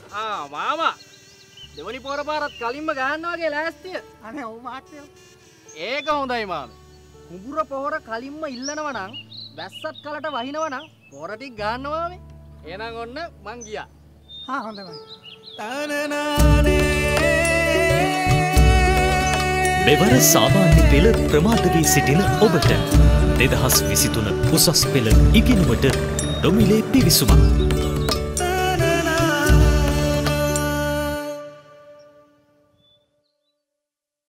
මාමා දෙවනි පොර පාරත් කලින්ම ගහනවා වගේ ලෑස්තිය. අනේ ඔව් මහත්තයෝ. ඒක හොඳයි මාමේ. කුඹුර පොහොර කලින්ම ඉල්ලනවා නම් වැස්සත් කලට වහිනවා නම් පොර ටික ගන්නවා මේ. එහෙනම් ඔන්න මං ගියා. හොඳයි. මෙවර සාමාන්‍ය පෙළ ප්‍රමාද වී සිටින ඔබට 2023 උසස් පෙළ ඉගෙනුමට නොමිලේ පිවිසුමක්